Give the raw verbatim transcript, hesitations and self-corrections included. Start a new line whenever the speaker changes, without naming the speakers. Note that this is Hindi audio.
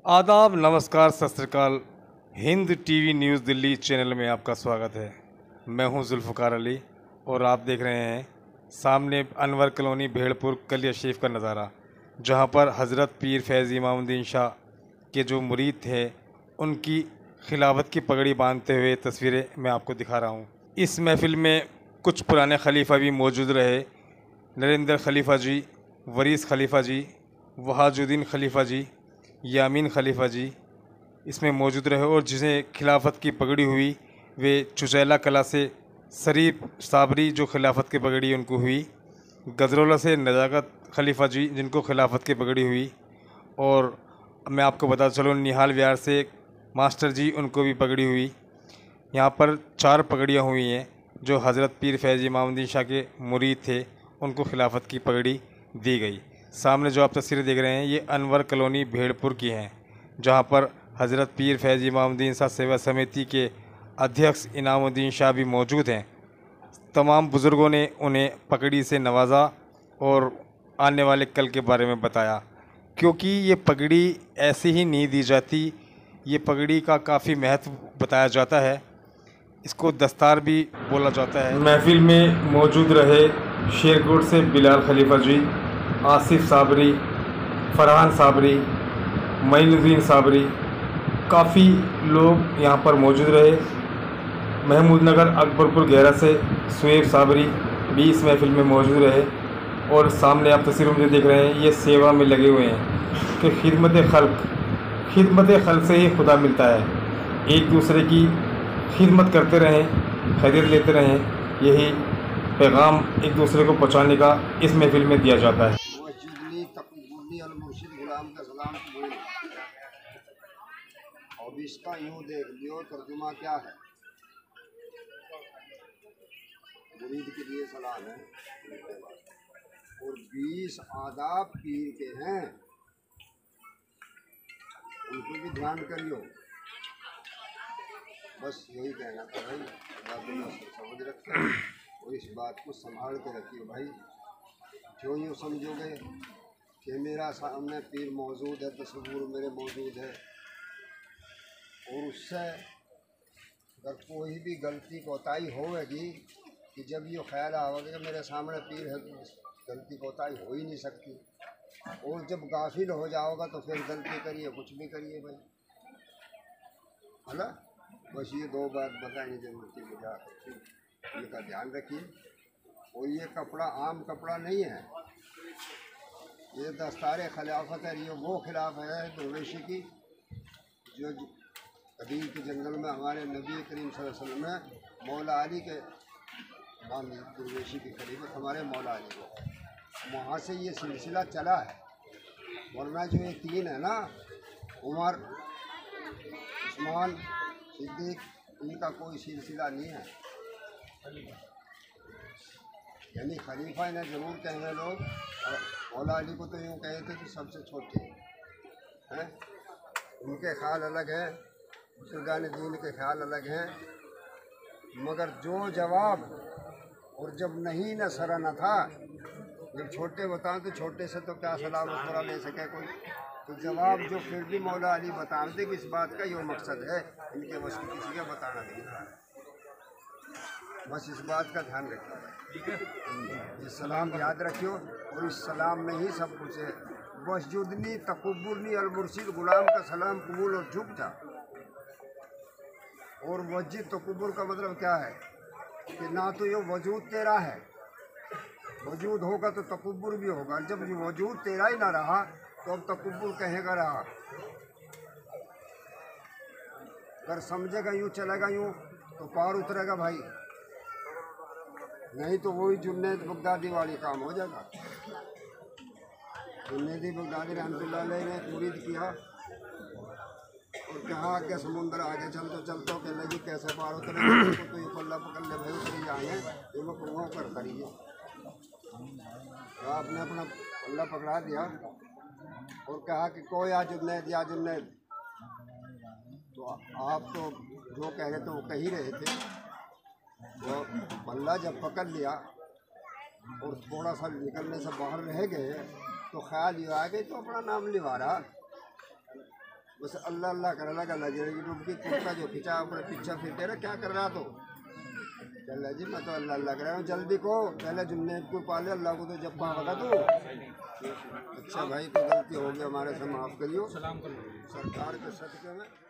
आदाब, नमस्कार, सत श्री अकाल। Hind TV news Delhi channel में आपका स्वागत है। मैं हूं जुल्फ़कार अली और आप देख रहे हैं सामने अनवर कॉलोनी भेड़पुर कलिया शरीफ का नज़ारा, जहां पर हज़रत पीर फैज़ इमामुद्दीन शाह के जो मुरीद थे उनकी खिलाफत की पगड़ी बांधते हुए तस्वीरें मैं आपको दिखा रहा हूं। इस महफ़िल में कुछ पुराने खलीफा भी मौजूद रहे। नरेंद्र खलीफा जी, वरीस खलीफा जी, वहाजुद्दीन खलीफा जी, यामीन खलीफा जी इसमें मौजूद रहे और जिसे खिलाफत की पगड़ी हुई वे चुचैला कला से शरीफ साबरी जो खिलाफत की पगड़ी उनको हुई, गजरौला से नजाकत खलीफा जी जिनको खिलाफत की पगड़ी हुई, और मैं आपको बता चलूँ निहाल विहार से मास्टर जी उनको भी पगड़ी हुई। यहाँ पर चार पगड़ियाँ हुई हैं जो हज़रत पीर फैज़ इमामुद्दीन शाह के मुरीद थे उनको खिलाफत की पगड़ी दी गई। सामने जो आप तस्वीरें देख रहे हैं ये अनवर कॉलोनी भेड़पुर की हैं, जहाँ पर हज़रत पीर फैज़ इमामुद्दीन शाह सेवा समिति के अध्यक्ष इनामुद्दीन शाह भी मौजूद हैं। तमाम बुज़ुर्गों ने उन्हें पगड़ी से नवाजा और आने वाले कल के बारे में बताया, क्योंकि ये पगड़ी ऐसे ही नहीं दी जाती। ये पगड़ी का काफ़ी महत्व बताया जाता है, इसको दस्तार भी बोला जाता है। महफिल में मौजूद रहे शेरकोट से बिलाल खलीफा जी, आसिफ साबरी, फरहान साबरी, मईनुद्दीन साबरी, काफ़ी लोग यहाँ पर मौजूद रहे। महमूद नगर अकबरपुर गहरा से सुएब साबरी भी इस महफिल में मौजूद रहे। और सामने आप तस्वीरों में देख रहे हैं ये सेवा में लगे हुए हैं कि खिदमत खल्क खिदमत खल्क से ही खुदा मिलता है। एक दूसरे की खिदमत करते रहें, खैरियत लेते रहें, यही पैगाम एक दूसरे को पहुँचाने का इस महफिल में दिया जाता है।
अब इसका यूँ देख लियो तर्जुमा क्या है। मुरीद के लिए सलाम है और बीस आदाब पीर के हैं, उनको भी ध्यान करियो। बस यही कहना था भाई, अल्लाह समझ रखे और इस बात को संभाल के रखियो भाई। जो यूँ समझोगे कि मेरा सामने पीर मौजूद है, तस्वीर मेरे मौजूद है, और उससे अगर कोई भी गलती कोताही होगी कि जब ये ख्याल आएगा कि मेरे सामने पीर है तो गलती कोताही हो ही नहीं सकती। और जब गाफिल हो जाओगा तो फिर गलती करिए, कुछ भी करिए भाई, है ना। बस ये दो बात बतानी जरूरत है, मुझे इनका ध्यान रखिए। और ये कपड़ा आम कपड़ा नहीं है, ये दस्तार खिलाफत है। ये वो खिलाफ है दुर्वेशी की जो कदीम के जंगल में हमारे नबी करीम सल्लल्लाहु अलैहि वसल्लम ने मौला अली के नाम दुर्वेशी की खलीफत हमारे मौला अली को, वहाँ से ये सिलसिला चला है। वरना जो ये तीन है ना, उमर, उस्मान, सिद्दीक, इनका कोई सिलसिला नहीं है। यानी खलीफा इन्हें ज़रूर कहने लोग, और मौला अली को तो यूँ कहे थे कि सबसे छोटे हैं। उनके ख्याल अलग है, बुजुर्गान दीन के ख्याल अलग हैं। मगर जो जवाब और जब नहीं न सरा न था, जब छोटे बताओ तो छोटे से तो क्या सलाम मशवरा ले सके कोई, तो जवाब जो फिर भी मौला अली बताते कि इस बात का ये मकसद है, इनके बस किसी का बताना नहीं था। बस इस बात का ध्यान रखिए, ये सलाम याद रखियो और इस सलाम में ही सब कुछ है। वजूदनी तकब्बुरनी अल-मुर्शिद गुलाम का सलाम कबूल और झुक जा। और वजूद तकब्बुर का मतलब क्या है कि ना तो ये वजूद तेरा है, वजूद होगा तो तकब्बुर भी होगा। जब ये वजूद तेरा ही ना रहा तो अब तकब्बुर कहेगा रहा। अगर समझेगा यूँ चलेगा यूँ तो पार उतरेगा भाई, नहीं तो वही जुन्नैद बगदादी वाली काम हो जाएगा। जुन्नैदी बगदादी रहमतुल्लाह अलैह ने मुरीद किया और कहा कि समुंदर आगे चलते चलते के लगी कैसे पार उतरे, तो ये पल्ला पकड़ ले भाई, उतरी जाएंगे ये लोग कुआं कर करिए। तो आपने अपना पल्ला पकड़ा दिया और कहा कि कोई आ जुन्नैद या जुन्नैद। तो आप तो जो कह रहे थे वो कह ही रहे थे। वो पल्ला जब पकड़ लिया और थोड़ा सा निकलने से बाहर रह गए तो ख्याल ये आ गए तो अपना नाम लिवा रहा। बस अल्लाह अल्लाह कर लगा लगेगी डुबकी कुत्ता जो खिंचा अपने पीछा फिरते रहे क्या कर रहा तो चल जी मैं तो अल्लाह अल्लाह कर रहा हूँ जल्दी को पहले जुम्मे को पाले अल्लाह को तो जब पागा तू अच्छा भाई तो गलती हो गई हमारे से माफ़ करियो सरकार के सदके में।